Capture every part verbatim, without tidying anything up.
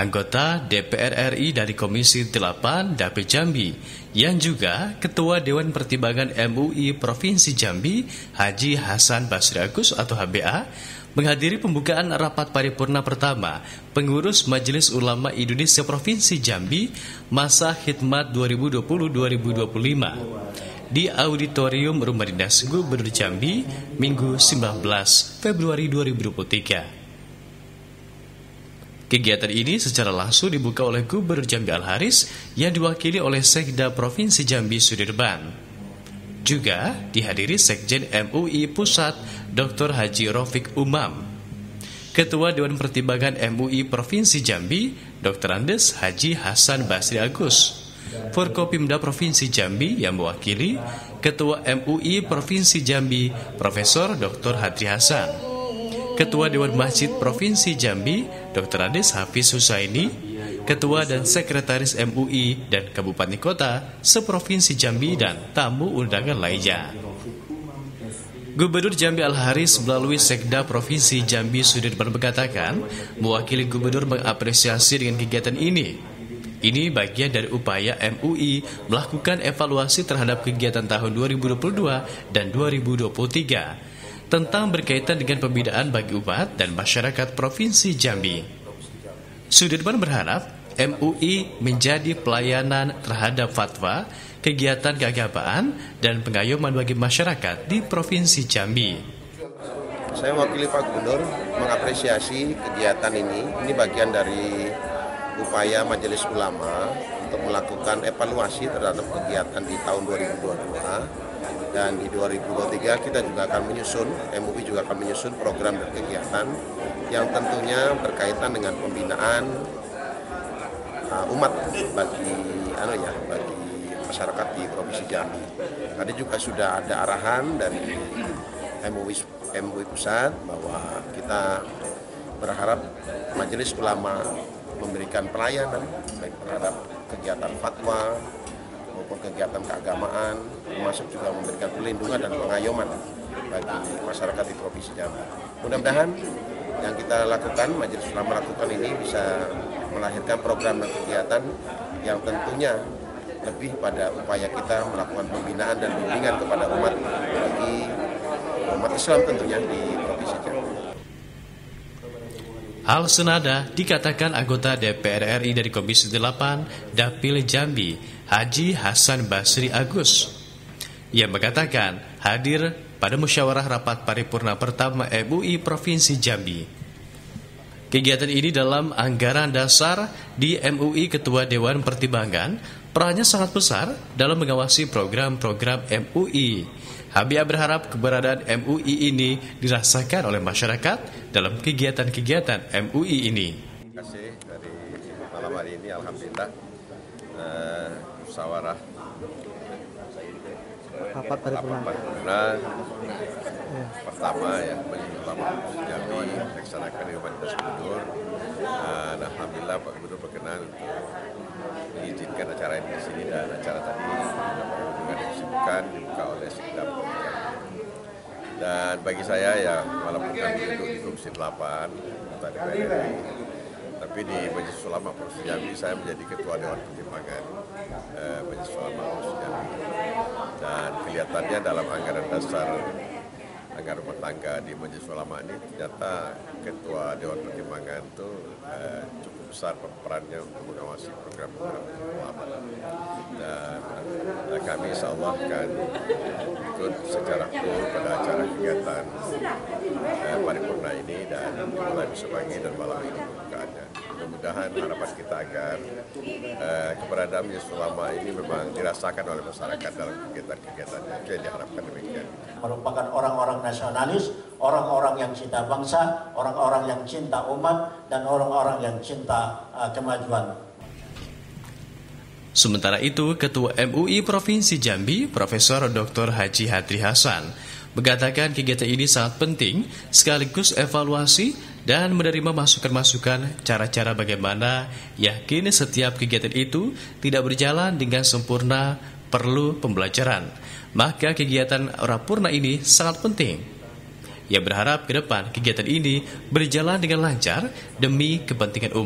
anggota D P R R I dari Komisi delapan Dapil Jambi, yang juga Ketua Dewan Pertimbangan M U I Provinsi Jambi, Haji Hasan Basri Agus atau H B A, menghadiri pembukaan rapat paripurna pertama Pengurus Majelis Ulama Indonesia Provinsi Jambi masa khidmat dua ribu dua puluh sampai dua ribu dua puluh lima di Auditorium Rumah Dinas Gubernur Jambi, Minggu sembilan belas Februari dua ribu dua puluh tiga. Kegiatan ini secara langsung dibuka oleh Gubernur Jambi Al-Haris yang diwakili oleh Sekda Provinsi Jambi Sudirman. Juga dihadiri Sekjen M U I Pusat Doktor Haji Rafiq Umam, Ketua Dewan Pertimbangan M U I Provinsi Jambi Doktor Andes Haji Hasan Basri Agus, Forkopimda Provinsi Jambi yang mewakili Ketua M U I Provinsi Jambi Profesor Doktor Hadri Hasan, Ketua Dewan Masjid Provinsi Jambi Doktor Andes Hafiz Husaini, Ketua dan Sekretaris M U I dan Kabupaten Kota seprovinsi Jambi dan tamu undangan lainnya. Gubernur Jambi Al-Haris melalui Sekda Provinsi Jambi Sudirman mengatakan, mewakili Gubernur mengapresiasi dengan kegiatan ini. Ini bagian dari upaya M U I melakukan evaluasi terhadap kegiatan tahun dua ribu dua puluh dua dan dua ribu dua puluh tiga tentang berkaitan dengan pembinaan bagi umat dan masyarakat Provinsi Jambi. Sudirman berharap M U I menjadi pelayanan terhadap fatwa, kegiatan keagamaan, dan pengayoman bagi masyarakat di Provinsi Jambi. Saya mewakili Pak Gubernur mengapresiasi kegiatan ini. Ini bagian dari upaya Majelis Ulama untuk melakukan evaluasi terhadap kegiatan di tahun dua ribu dua puluh dua, dan di dua ribu dua puluh tiga kita juga akan menyusun, M U I juga akan menyusun program dan kegiatan yang tentunya berkaitan dengan pembinaan uh, umat bagi anu ya bagi masyarakat di Provinsi Jambi. Tadi juga sudah ada arahan dari M U I M U I Pusat bahwa kita berharap Majelis Ulama memberikan pelayanan baik terhadap kegiatan fatwa maupun kegiatan keagamaan, termasuk juga memberikan perlindungan dan pengayoman bagi masyarakat di Provinsi Jambi. Mudah-mudahan yang kita lakukan, Majelis Ulama lakukan ini bisa melahirkan program dan kegiatan yang tentunya lebih pada upaya kita melakukan pembinaan dan bimbingan kepada umat bagi umat Islam tentunya di Provinsi Jambi. Hal senada dikatakan anggota D P R R I dari Komisi delapan Dapil Jambi, Haji Hasan Basri Agus, yang mengatakan hadir pada musyawarah rapat paripurna pertama M U I Provinsi Jambi. Kegiatan ini dalam anggaran dasar di M U I Ketua Dewan Pertimbangan perannya sangat besar dalam mengawasi program-program M U I. H B A berharap keberadaan M U I ini dirasakan oleh masyarakat dalam kegiatan-kegiatan M U I ini. Terima kasih dari malam hari ini, alhamdulillah uh, musyawarah rapat paripurna ya. Pertama ya Majelis Ulama Jambi dilaksanakan di Rumah Dinas Gubernur. Uh, alhamdulillah Pak Gubernur berkenan untuk mengizinkan acara ini di sini, dan acara tadi juga disebutkan dibuka oleh Sekda. Dan bagi saya ya, walaupun kami duduk di Komisi delapan tadi D P R R I, tapi di Majelis Ulama Provinsi Jambi saya menjadi Ketua Dewan Pertimbangan eh, Majelis Ulama Provinsi Jambi. Dan kelihatannya dalam anggaran dasar anggaran rumah tangga di Majelis Ulama ini ternyata Ketua Dewan Pertimbangan itu eh, cukup besar perannya untuk mengawasi program-program ulama. Dan eh, kami insya Allah akan ikut secara full pada acara kegiatan eh, paripurna ini, dan mulai besok pagi dan malam ini pembukaannya. Mudah-mudahan harapan kita agar eh, keberadaan Majelis Ulama ini memang dirasakan oleh masyarakat dalam kegiatan-kegiatannya. Itu yang diharapkan demikian. Merupakan orang-orang nasionalis, orang-orang yang cinta bangsa, orang-orang yang cinta umat, dan orang-orang yang cinta uh, kemajuan. Sementara itu, Ketua M U I Provinsi Jambi, Profesor Doktor Haji Hadri Hasan, mengatakan kegiatan ini sangat penting sekaligus evaluasi dan menerima masukan-masukan cara-cara bagaimana yakin setiap kegiatan itu tidak berjalan dengan sempurna, perlu pembelajaran. Maka kegiatan Rapurna ini sangat penting. Ia berharap ke depan kegiatan ini berjalan dengan lancar demi kepentingan umat,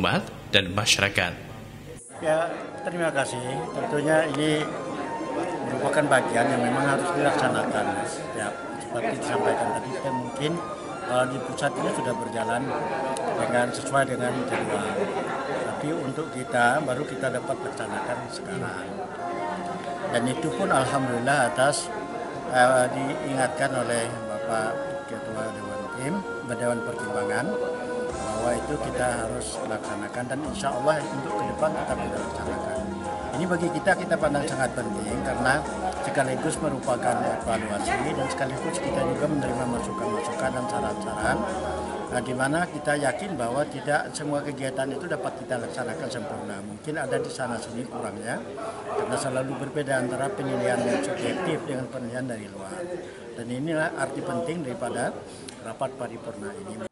dan masyarakat. Ya, terima kasih. Tentunya ini merupakan bagian yang memang harus dilaksanakan. Ya, seperti disampaikan tadi, dan mungkin uh, di pusat ini sudah berjalan dengan sesuai dengan jadwal. Tapi untuk kita baru kita dapat laksanakan sekarang. Dan itu pun alhamdulillah atas uh, diingatkan oleh Bapak Ketua Dewan Tim, Dewan Pertimbangan, bahwa itu kita harus laksanakan dan insya Allah untuk ke depan tetap kita laksanakan. Ini bagi kita kita pandang sangat penting karena sekaligus merupakan evaluasi dan sekaligus kita juga menerima masukan-masukan dan saran-saran, nah, di mana kita yakin bahwa tidak semua kegiatan itu dapat kita laksanakan sempurna. Mungkin ada di sana sini kurangnya karena selalu berbeda antara penilaian yang subjektif dengan penilaian dari luar. Dan inilah arti penting daripada rapat paripurna ini.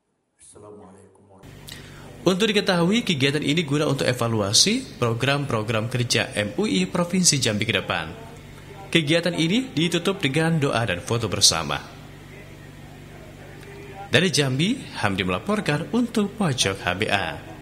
Untuk diketahui, kegiatan ini guna untuk evaluasi program-program kerja M U I Provinsi Jambi ke depan. Kegiatan ini ditutup dengan doa dan foto bersama. Dari Jambi, Hamdi melaporkan untuk Pojok H B A.